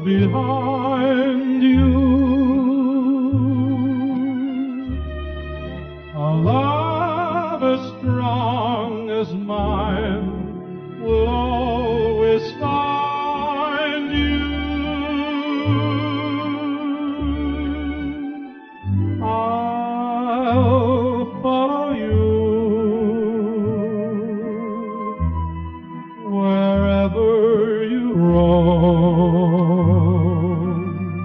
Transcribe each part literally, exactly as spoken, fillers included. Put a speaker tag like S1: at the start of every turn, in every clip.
S1: behind you. A love as strong as mine will always find you. I'll follow you wherever you roam.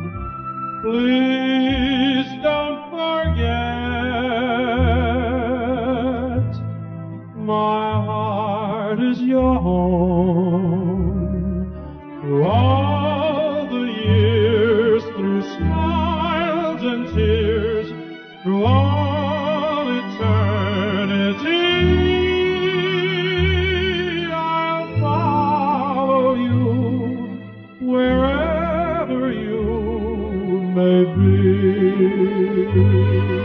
S1: Please don't forget, my heart is your home. Through all the years, through smiles and tears, through all eternity, I'll follow you wherever you may be.